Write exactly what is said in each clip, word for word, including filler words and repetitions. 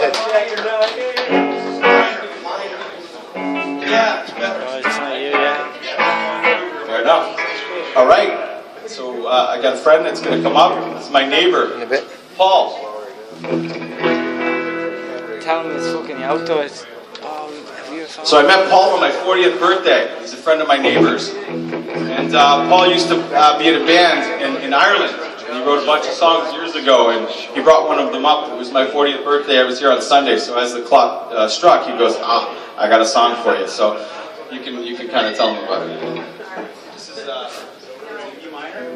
said. Yeah, it's better. Oh, it's not you, yeah. Fair enough. All right. So uh, I got a friend that's going to come up. It's my neighbor, In a bit. Paul. Tell him it's fucking outdoors. Oh, have you found So I met Paul on my fortieth birthday. He's a friend of my neighbor's. And uh, Paul used to uh, be in a band in, in Ireland. And he wrote a bunch of songs years ago, and he brought one of them up. It was my fortieth birthday. I was here on Sunday, so as the clock uh, struck, he goes, ah, I got a song for you. So you can you can kind of tell him about it. This is uh, E minor.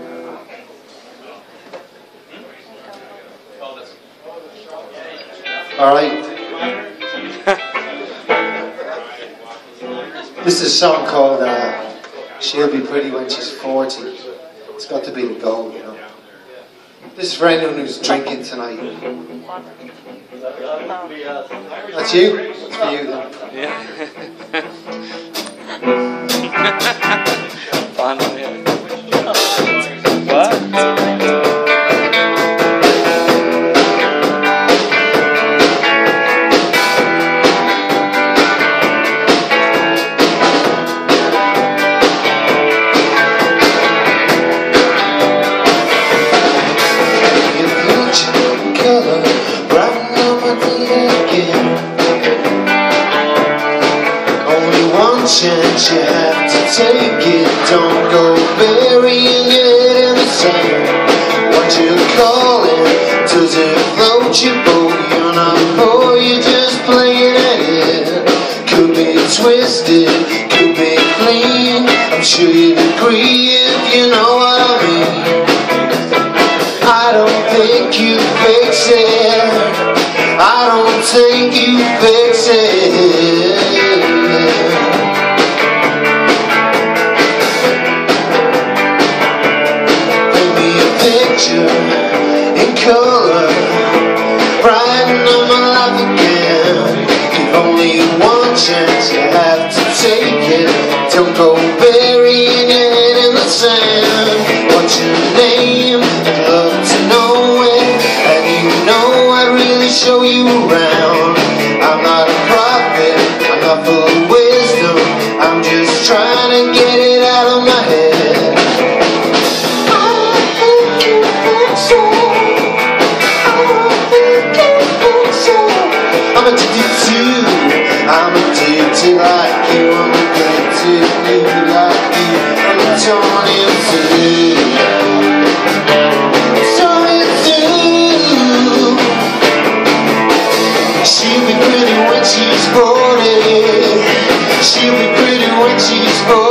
Hmm? Oh, that's... All right. This is a song called uh, She'll Be Pretty When She's forty. It's got to be the goal, you know. This is for anyone who's drinking tonight. That's you? That's for you then. Yeah. Fun, yeah. What? Chance you have to take it. Don't go burying your head in the sand. What you calling? Does it float your boat? You're not poor, you're just playing ahead. Could be twisted, could be clean. I'm sure you'd agree if you know what I mean. I don't think you fix it. I don't think you fix it. In color, brighten up my life again. You've only one chance, you have to take it. Don't go burying your head in the sand. What's your name? I'd love to know it. And you know I'd really show you around. I'm not a prophet, I'm not full of wisdom. I'm just trying to get it out of my head. I'm addicted to, I'm addicted like you, I'm addicted to you like you, I'm torn in two, torn in two. She'll be pretty when she's forty, she'll be pretty when she's forty.